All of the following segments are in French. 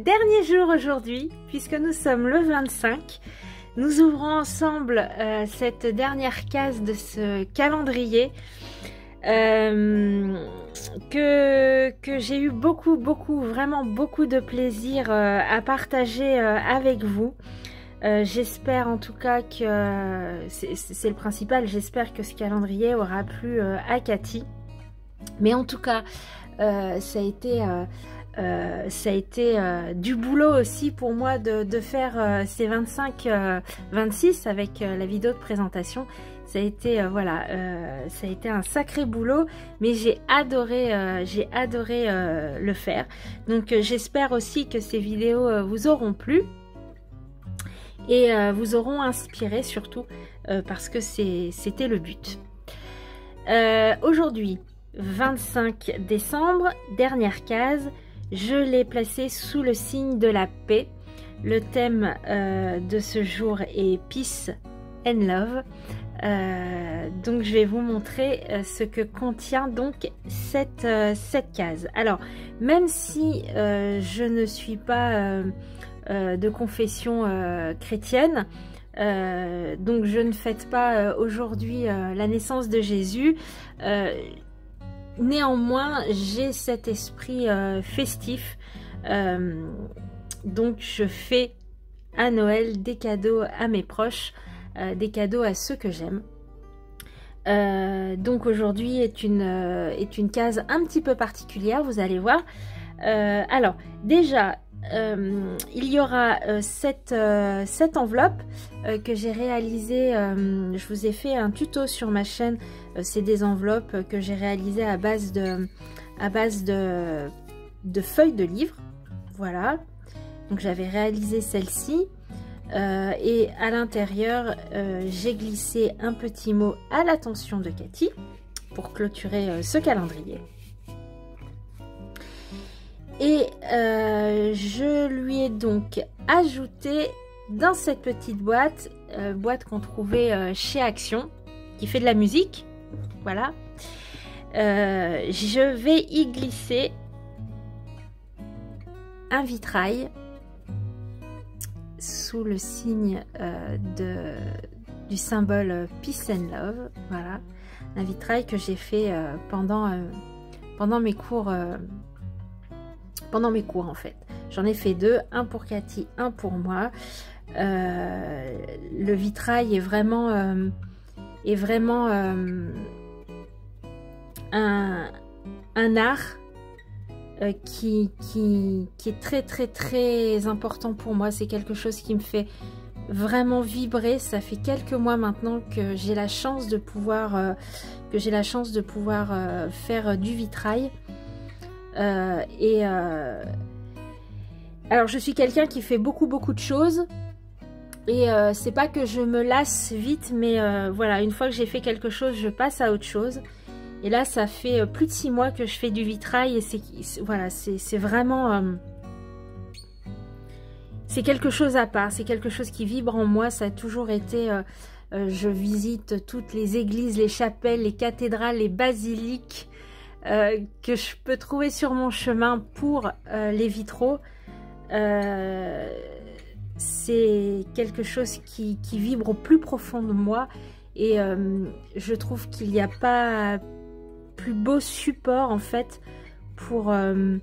dernier jour aujourd'hui, puisque nous sommes le 25. Nous ouvrons ensemble cette dernière case de ce calendrier que j'ai eu vraiment beaucoup de plaisir à partager avec vous. J'espère en tout cas que c'est le principal, j'espère que ce calendrier aura plu à Cathy. Mais en tout cas, ça a été du boulot aussi pour moi de faire ces 25-26 avec la vidéo de présentation. Ça a été ça a été un sacré boulot, mais j'ai adoré le faire. Donc j'espère aussi que ces vidéos vous auront plu et vous auront inspiré surtout parce que c'était le but. Aujourd'hui 25 décembre, dernière case, je l'ai placée sous le signe de la paix. Le thème de ce jour est Peace and Love. Donc je vais vous montrer ce que contient donc cette case. Alors même si je ne suis pas de confession chrétienne, donc je ne fête pas aujourd'hui la naissance de Jésus, néanmoins j'ai cet esprit festif, donc je fais à Noël des cadeaux à mes proches, des cadeaux à ceux que j'aime. Donc aujourd'hui est une case un petit peu particulière, vous allez voir. Alors déjà il y aura cette enveloppe que j'ai réalisée, je vous ai fait un tuto sur ma chaîne, c'est des enveloppes que j'ai réalisées à base de feuilles de livres, voilà. Donc j'avais réalisé celle-ci et à l'intérieur j'ai glissé un petit mot à l'attention de Cathy pour clôturer ce calendrier. Et je lui ai donc ajouté dans cette petite boîte, qu'on trouvait chez Action, qui fait de la musique, voilà. Je vais y glisser un vitrail sous le signe du symbole Peace and Love, voilà. Un vitrail que j'ai fait pendant mes cours. Pendant mes cours en fait, j'en ai fait deux, un pour Cathy, un pour moi. Le vitrail est vraiment un art qui est très important pour moi. C'est quelque chose qui me fait vraiment vibrer. Ça fait quelques mois maintenant que j'ai la chance de pouvoir faire du vitrail. Alors je suis quelqu'un qui fait beaucoup de choses et c'est pas que je me lasse vite, mais voilà, une fois que j'ai fait quelque chose je passe à autre chose. Et là ça fait plus de 6 mois que je fais du vitrail et c'est vraiment c'est quelque chose à part, c'est quelque chose qui vibre en moi. Ça a toujours été je visite toutes les églises, les chapelles, les cathédrales, les basiliques que je peux trouver sur mon chemin pour les vitraux. C'est quelque chose qui vibre au plus profond de moi et je trouve qu'il n'y a pas plus beau support en fait pour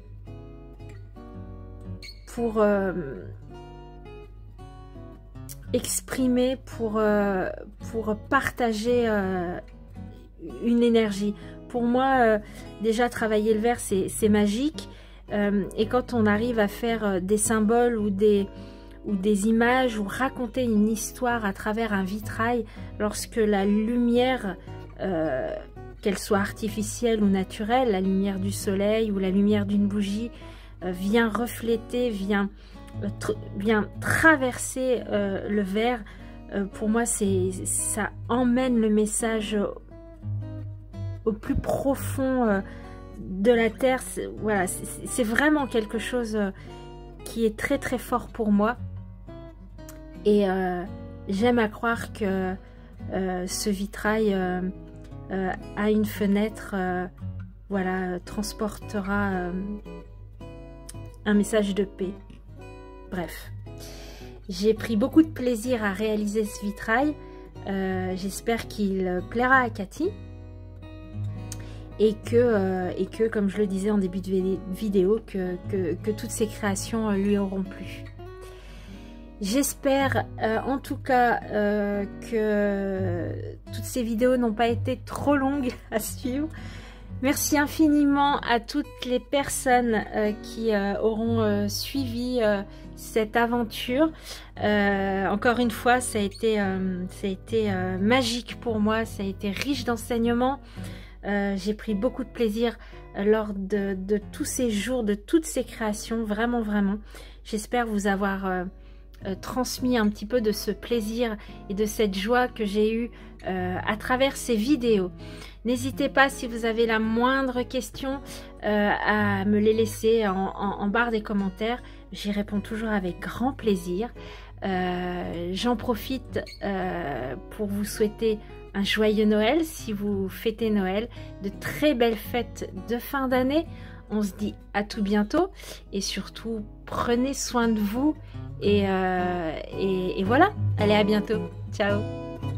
exprimer, pour partager une énergie. Pour moi, déjà travailler le verre, c'est magique. Et quand on arrive à faire des symboles ou des images ou raconter une histoire à travers un vitrail, lorsque la lumière, qu'elle soit artificielle ou naturelle, la lumière du soleil ou la lumière d'une bougie, vient refléter, vient traverser le verre, pour moi, ça emmène le message au plus profond de la terre. Voilà, c'est vraiment quelque chose qui est très fort pour moi et j'aime à croire que ce vitrail à une fenêtre voilà, transportera un message de paix. Bref, j'ai pris beaucoup de plaisir à réaliser ce vitrail. J'espère qu'il plaira à Cathy. Et que, comme je le disais en début de vidéo, que toutes ces créations lui auront plu. J'espère en tout cas que toutes ces vidéos n'ont pas été trop longues à suivre. Merci infiniment à toutes les personnes qui auront suivi cette aventure. Encore une fois, ça a été magique pour moi, ça a été riche d'enseignements. J'ai pris beaucoup de plaisir lors de tous ces jours, de toutes ces créations, vraiment, vraiment. J'espère vous avoir transmis un petit peu de ce plaisir et de cette joie que j'ai eue à travers ces vidéos. N'hésitez pas, si vous avez la moindre question, à me les laisser en barre des commentaires. J'y réponds toujours avec grand plaisir. J'en profite pour vous souhaiter un joyeux Noël si vous fêtez Noël, de très belles fêtes de fin d'année. On se dit à tout bientôt et surtout prenez soin de vous et voilà, allez à bientôt, ciao.